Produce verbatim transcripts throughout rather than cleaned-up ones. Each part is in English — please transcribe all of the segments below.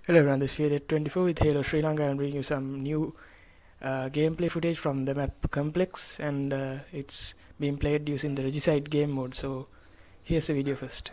Hello everyone, this is Fiat twenty-four with Halo Sri Lanka. I'm bringing you some new uh, gameplay footage from the map Complex, and uh, it's being played using the Regicide game mode. So here's the video first.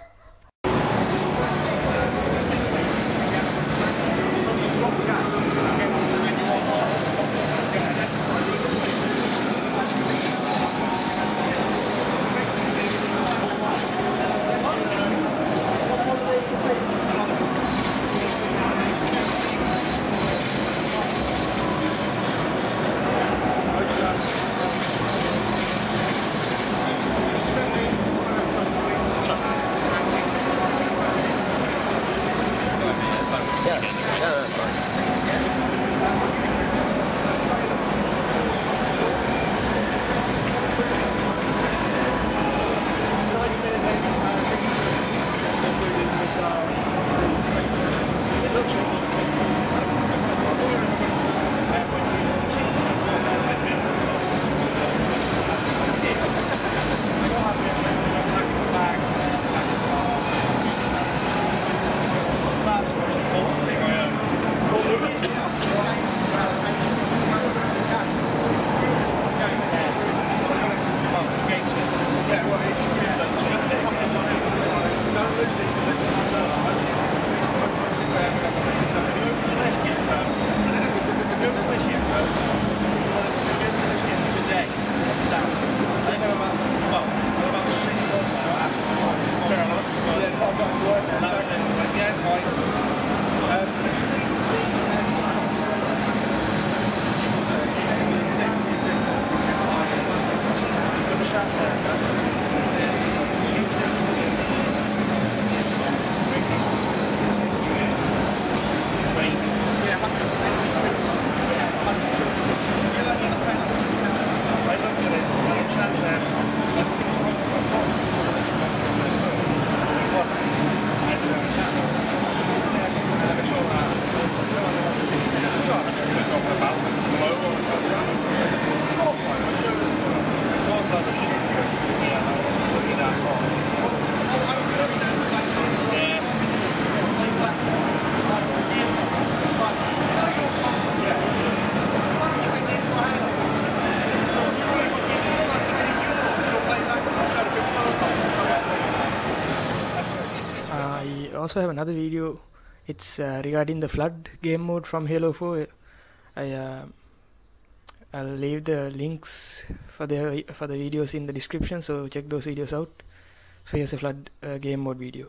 I also have another video. It's uh, regarding the flood game mode from Halo four. I uh, I'll leave the links for the for the videos in the description, so check those videos out. So here's a flood uh, game mode video.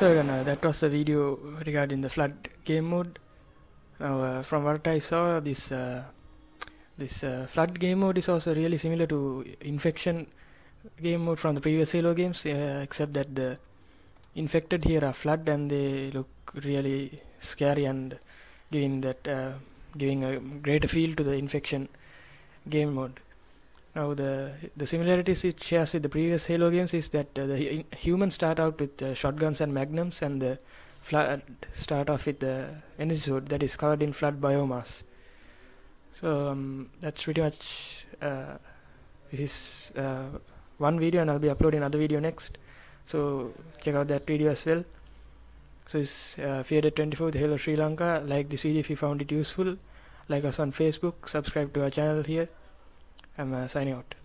So uh, that was the video regarding the flood game mode. Now uh, from what I saw, this uh, this uh, flood game mode is also really similar to infection game mode from the previous Halo games, uh, except that the infected here are flood and they look really scary and giving that uh, giving a greater feel to the infection game mode. Now the the similarities it shares with the previous Halo games is that uh, the humans start out with uh, shotguns and magnums, and the flood start off with the energy sword that is covered in flood biomass. So um, that's pretty much uh, this is uh, one video, and I'll be uploading another video next. So check out that video as well. So it's uh, Feared twenty-four with Halo Sri Lanka. Like this video if you found it useful. Like us on Facebook. Subscribe to our channel here. I'm uh, signing out.